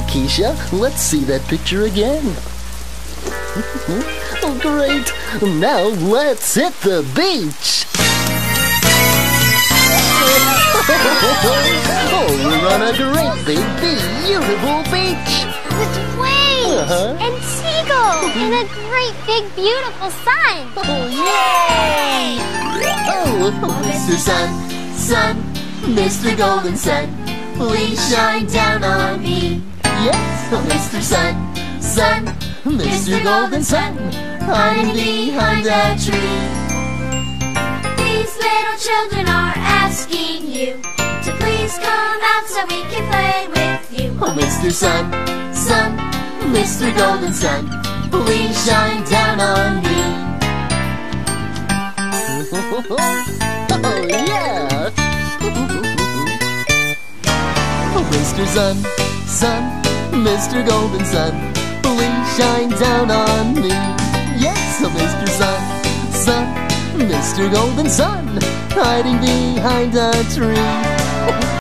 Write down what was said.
Keisha. Let's see that picture again. Oh, great. Now let's hit the beach. Oh, we're on a great big, beautiful beach. With waves and seagulls and a great big beautiful sun. Oh, yay! Oh, Mr. Sun, Sun, Mr. Golden Sun, please shine down on me. Yes, oh, Mr. Sun, Sun, Mr. Golden Sun, hiding behind a tree. These little children are asking you to please come out so we can play with you. Oh, Mr. Sun, Sun, Mr. Golden Sun, please shine down on me. Oh, yeah! Oh, Mr. Sun, Sun, Mr. Golden Sun, please shine down on me. Yes, oh, Mr. Sun, Sun, Mr. Golden Sun, hiding behind a tree.